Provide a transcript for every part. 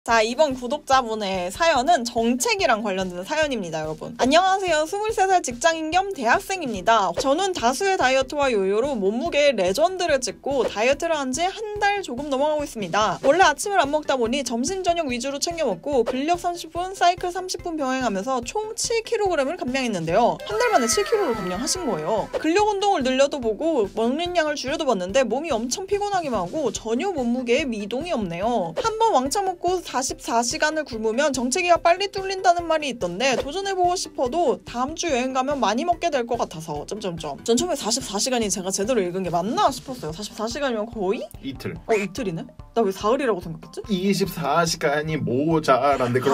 자, 이번 구독자분의 사연은 정책이랑 관련된 사연입니다, 여러분. 안녕하세요. 23살 직장인 겸 대학생입니다. 저는 다수의 다이어트와 요요로 몸무게의 레전드를 찍고 다이어트를 한 지 한 달 조금 넘어가고 있습니다. 원래 아침을 안 먹다 보니 점심, 저녁 위주로 챙겨 먹고 근력 30분, 사이클 30분 병행하면서 총 7kg을 감량했는데요. 한 달 만에 7kg를 감량하신 거예요. 근력 운동을 늘려도 보고 먹는 양을 줄여도 봤는데 몸이 엄청 피곤하기만 하고 전혀 몸무게에 미동이 없네요. 한번 왕창 먹고 44시간을 굶으면 정체기가 빨리 뚫린다는 말이 있던데 도전해보고 싶어도 다음 주 여행 가면 많이 먹게 될 것 같아서 전 처음에 44시간이 제가 제대로 읽은 게 맞나 싶었어요. 44시간이면 거의? 이틀. 이틀이네? 나 왜 사흘이라고 생각했지? 24시간이 모자란데 그럼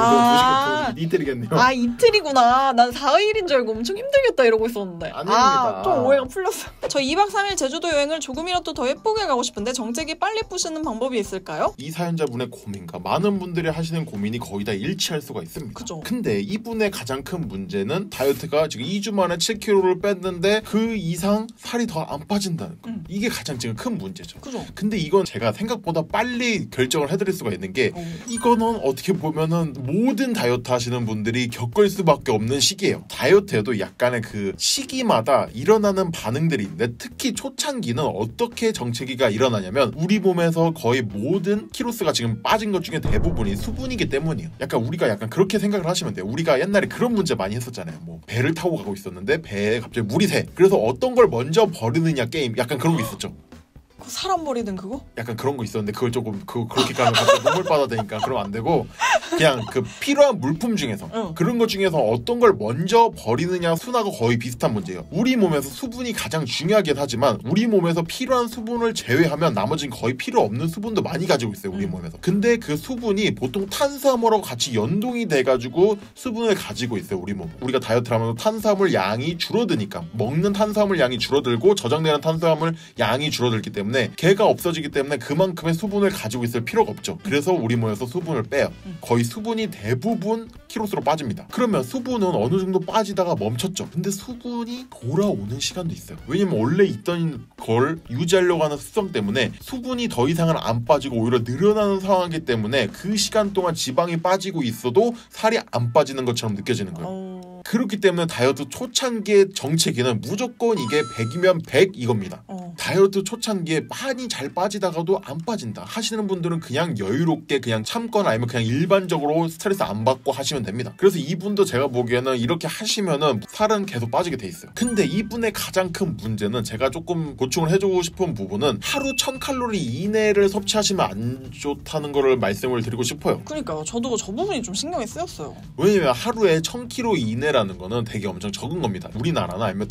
그 2시간 이틀이겠네요. 아, 이틀이구나. 난 4일인 줄 알고 엄청 힘들겠다 이러고 있었는데. 아닙니다. 좀 오해가 풀렸어. 저 2박 3일 제주도 여행을 조금이라도 더 예쁘게 가고 싶은데 정체기 빨리 푸시는 방법이 있을까요? 이 사연자분의 고민과 많은 분들이 하시는 고민이 거의 다 일치할 수가 있습니다. 그죠. 근데 이분의 가장 큰 문제는 다이어트가 지금 2주 만에 7kg를 뺐는데 그 이상 살이 더 안 빠진다는 거. 이게 가장 지금 큰 문제죠. 그죠. 근데 이건 제가 생각보다 빨리 결정을 해드릴 수가 있는 게 이거는 어떻게 보면은 모든 다이어트 하시는 분들이 겪을 수밖에 없는 시기예요. 다이어트에도 약간의 그 시기마다 일어나는 반응들이 있는데 특히 초창기는 어떻게 정체기가 일어나냐면 우리 몸에서 거의 모든 키로수가 지금 빠진 것 중에 대부분이 수분이기 때문이에요. 우리가 약간 그렇게 생각을 하시면 돼요. 우리가 옛날에 그런 문제 많이 했었잖아요. 뭐 배를 타고 가고 있었는데 배에 갑자기 물이 새. 그래서 어떤 걸 먼저 버리느냐 게임 약간 그런 거 있었죠. 그 사람 버리는 그거? 약간 그런 거 있었는데 그걸 조금 그렇게 가면 갑자기 눈물 빠다되니까 그러면 안 되고 그냥 그 필요한 물품 중에서 그런 것 중에서 어떤 걸 먼저 버리느냐 순하고 거의 비슷한 문제예요. 우리 몸에서 수분이 가장 중요하긴 하지만 우리 몸에서 필요한 수분을 제외하면 나머지는 거의 필요 없는 수분도 많이 가지고 있어요. 우리 몸에서. 근데 그 수분이 보통 탄수화물하고 같이 연동이 돼가지고 수분을 가지고 있어요. 우리 몸. 우리가 다이어트를 하면 탄수화물 양이 줄어드니까 먹는 탄수화물 양이 줄어들고 저장되는 탄수화물 양이 줄어들기 때문에 걔가 없어지기 때문에 그만큼의 수분을 가지고 있을 필요가 없죠. 그래서 우리 몸에서 수분을 빼요. 거의 수분이 대부분 키로수로 빠집니다. 그러면 수분은 어느 정도 빠지다가 멈췄죠. 근데 수분이 돌아오는 시간도 있어요. 왜냐면 원래 있던 걸 유지하려고 하는 습성 때문에 수분이 더 이상은 안 빠지고 오히려 늘어나는 상황이기 때문에 그 시간 동안 지방이 빠지고 있어도 살이 안 빠지는 것처럼 느껴지는 거예요. 그렇기 때문에 다이어트 초창기의 정체기는 무조건 이게 100이면 100 이겁니다. 다이어트 초창기에 많이 잘 빠지다가도 안 빠진다 하시는 분들은 그냥 여유롭게 그냥 참거나 아니면 그냥 일반적으로 스트레스 안 받고 하시면 됩니다. 그래서 이분도 제가 보기에는 이렇게 하시면은 살은 계속 빠지게 돼 있어요. 근데 이분의 가장 큰 문제는 제가 조금 보충을 해주고 싶은 부분은 하루 1000칼로리 이내를 섭취하시면 안 좋다는 거를 말씀을 드리고 싶어요. 그러니까요. 저도 저 부분이 좀 신경이 쓰였어요. 왜냐면 하루에 1000kcal 이내라는 거는 되게 엄청 적은 겁니다. 우리나라나 아니면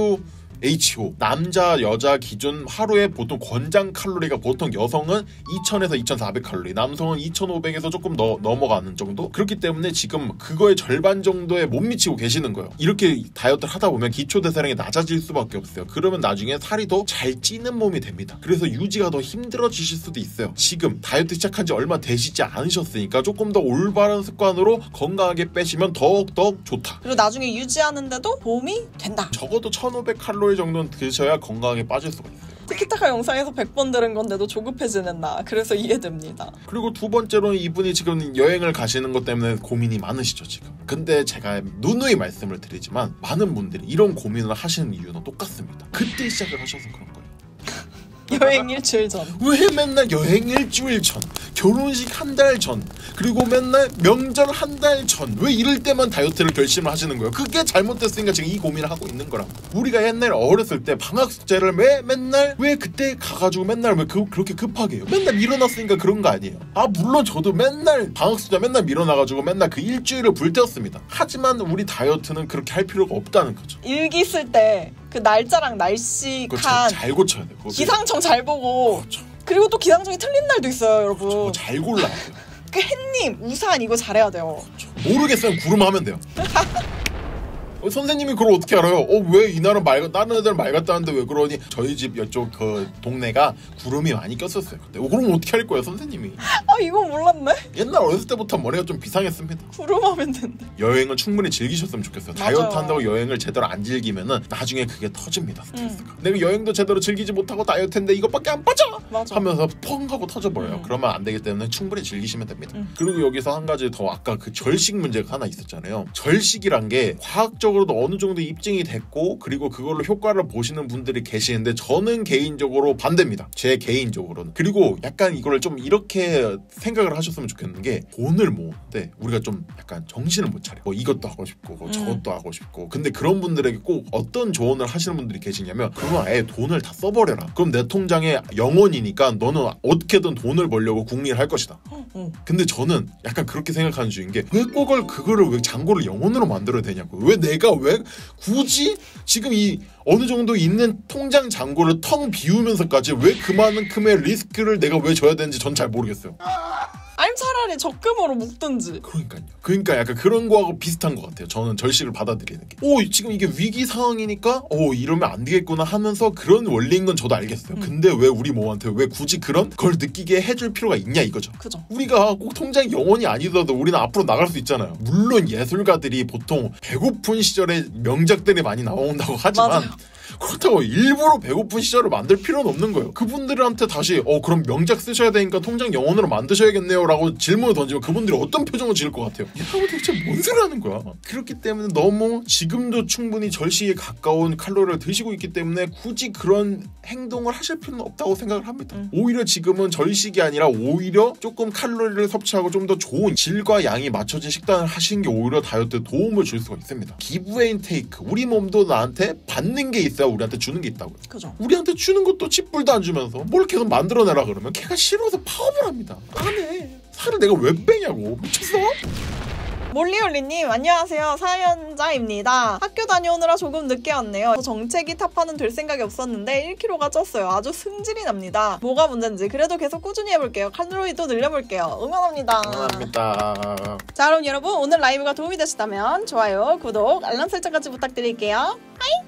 WHO 남자 여자 기준 하루에 보통 권장 칼로리가 보통 여성은 2000에서 2400칼로리 남성은 2500에서 조금 넘어가는 정도. 그렇기 때문에 지금 그거의 절반 정도에 못 미치고 계시는 거예요. 이렇게 다이어트를 하다 보면 기초대사량이 낮아질 수밖에 없어요. 그러면 나중에 살이 더 잘 찌는 몸이 됩니다. 그래서 유지가 더 힘들어지실 수도 있어요. 지금 다이어트 시작한 지 얼마 되시지 않으셨으니까 조금 더 올바른 습관으로 건강하게 빼시면 더욱더 좋다. 그리고 나중에 유지하는데도 도움이 된다. 적어도 1500칼로리 정도는 드셔야 건강하게 빠질 수가 있어요. 티키타카 영상에서 100번 들은 건데도 조급해지는 나. 그래서 이해됩니다. 그리고 두 번째로는 이분이 지금 여행을 가시는 것 때문에 고민이 많으시죠 지금. 근데 제가 누누이 말씀을 드리지만 많은 분들이 이런 고민을 하시는 이유는 똑같습니다. 그때 시작을 하셔서 그런 거예요. 여행 일주일 전. 왜 맨날 여행 일주일 전, 결혼식 한 달 전, 그리고 맨날 명절 한 달 전, 왜 이럴 때만 다이어트를 결심을 하시는 거예요? 그게 잘못됐으니까 지금 이 고민을 하고 있는 거라고. 우리가 옛날에 어렸을 때 방학 숙제를 왜 그때 가가지고 맨날 왜 그렇게 급하게 해요? 맨날 밀어놨으니까 그런 거 아니에요? 물론 저도 맨날 방학 숙제 맨날 밀어놔가지고 맨날 그 일주일을 불태웠습니다. 하지만 우리 다이어트는 그렇게 할 필요가 없다는 거죠. 일기 쓸 때 그 날짜랑 날씨 칸 잘 고쳐야 돼요. 기상청 잘 보고. 그렇죠. 그리고 또 기상청이 틀린 날도 있어요, 여러분. 그거 잘 골라야 돼요. 그 햇님, 우산 이거 잘해야 돼요. 그렇죠. 모르겠으면 구름 하면 돼요. 선생님이 그걸 어떻게 알아요? 왜 이 나라 다른 애들 말 같다는데 왜 그러니? 저희 집 이쪽 그 동네가 구름이 많이 꼈었어요. 그때 그럼 어떻게 할 거예요, 선생님이? 이거 몰랐네. 옛날 어렸을 때부터 머리가 좀 비상했습니다. 구름하면 된대. 여행은 충분히 즐기셨으면 좋겠어요. 맞아요. 다이어트 한다고 여행을 제대로 안 즐기면은 나중에 그게 터집니다. 스트레스가. 내가 여행도 제대로 즐기지 못하고 다이어트인데 이것밖에 안 빠져! 맞아. 하면서 펑 하고 터져버려요. 그러면 안 되기 때문에 충분히 즐기시면 됩니다. 그리고 여기서 한 가지 더 아까 그 절식 문제가 하나 있었잖아요. 절식이란 게 과학적으로도 어느 정도 입증이 됐고 그리고 그걸로 효과를 보시는 분들이 계시는데 저는 개인적으로 반대입니다. 제 개인적으로는. 그리고 약간 이걸 좀 이렇게 생각을 하셨으면 좋겠는 게 돈을 모으는데 우리가 좀 약간 정신을 못 차려. 뭐 이것도 하고 싶고 저것도 하고 싶고 근데 그런 분들에게 꼭 어떤 조언을 하시는 분들이 계시냐면 그러면 아예 돈을 다 써버려라. 그럼 내 통장에 영원이니까 너는 어떻게든 돈을 벌려고 궁리를 할 것이다. 근데 저는 약간 그렇게 생각하는 주인 게 왜 그거를 왜 잔고를 영원으로 만들어야 되냐고. 왜 내가 왜 굳이 지금 이 어느 정도 있는 통장 잔고를 텅 비우면서까지 왜 그만큼의 리스크를 내가 왜 져야 되는지 전 잘 모르겠어요. 아니면 차라리 적금으로 묶든지. 그러니까요. 그러니까 약간 그런 거하고 비슷한 것 같아요. 저는 절식을 받아들이는 게. 지금 이게 위기 상황이니까 이러면 안 되겠구나 하면서 그런 원리인 건 저도 알겠어요. 근데 왜 우리 몸한테 왜 굳이 그런 걸 느끼게 해줄 필요가 있냐 이거죠. 그죠. 우리가 꼭 통장이 영원히 아니더라도 우리는 앞으로 나갈 수 있잖아요. 물론 예술가들이 보통 배고픈 시절에 명작들이 많이 나온다고 하지만 맞아요. 그렇다고 일부러 배고픈 시절을 만들 필요는 없는 거예요. 그분들한테 다시 그럼 명작 쓰셔야 되니까 통장 영원으로 만드셔야겠네요 라고 질문을 던지면 그분들이 어떤 표정을 지을 것 같아요? 얘하고 대체 뭔 소리 하는 거야? 그렇기 때문에 너무 지금도 충분히 절식에 가까운 칼로리를 드시고 있기 때문에 굳이 그런 행동을 하실 필요는 없다고 생각을 합니다. 오히려 지금은 절식이 아니라 오히려 조금 칼로리를 섭취하고 좀 더 좋은 질과 양이 맞춰진 식단을 하시는 게 오히려 다이어트에 도움을 줄 수가 있습니다. 기브 앤 테이크. 우리 몸도 나한테 받는 게 있어야 우리한테 주는 게 있다고요. 그죠. 우리한테 주는 것도 쥐뿔도 안 주면서 뭘 계속 만들어내라 그러면 걔가 싫어서 파업을 합니다. 안 해. 살을 내가 왜 빼냐고. 미쳤어? 몰리올리님 안녕하세요. 사연자입니다. 학교 다녀오느라 조금 늦게 왔네요. 정체기 타파는 될 생각이 없었는데 1kg가 쪘어요. 아주 승질이 납니다. 뭐가 문제인지 그래도 계속 꾸준히 해볼게요. 칼로리도 늘려볼게요. 응원합니다. 감사합니다. 자 그럼 여러분 오늘 라이브가 도움이 되셨다면 좋아요, 구독, 알람 설정까지 부탁드릴게요. 하이!